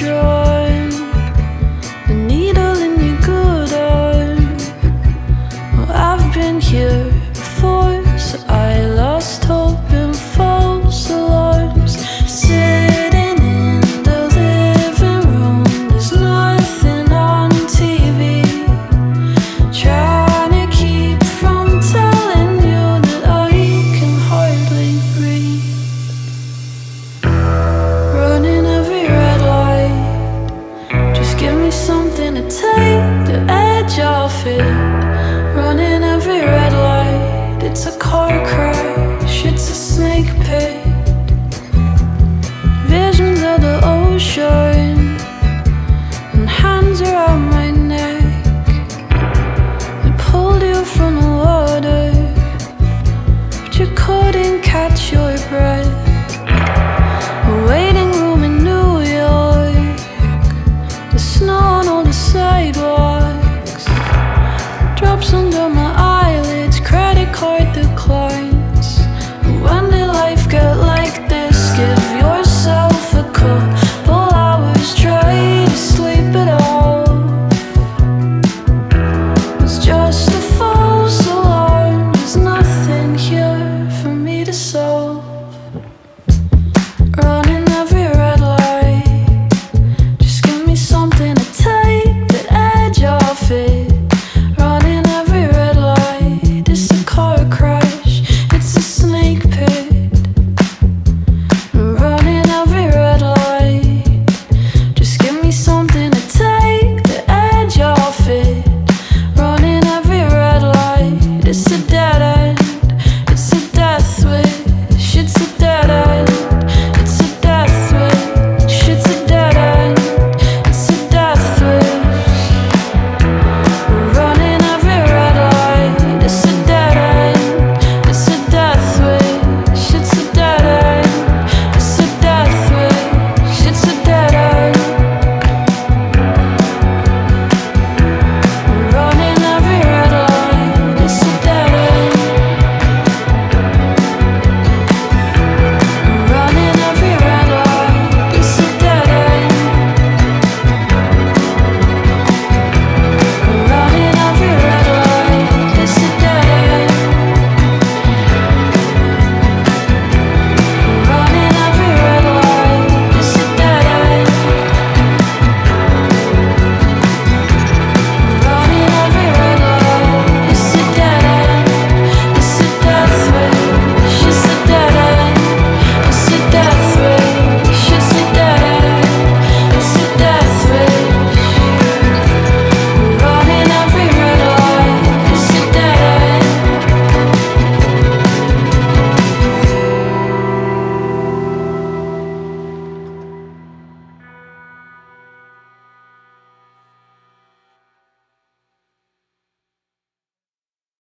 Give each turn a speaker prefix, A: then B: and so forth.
A: ocean, the needle in your good arm. Well, I've been here before, so I lost hope in false alarms. Sitting in the living room, there's nothing on TV. Trying to keep from telling you that I can hardly breathe. Running every red light, just give me something to take the edge off it. Running every red light, it's a car crash, it's a snake pit. Visions of the ocean and hands around my neck. I pulled you from the water, but you couldn't catch your breath.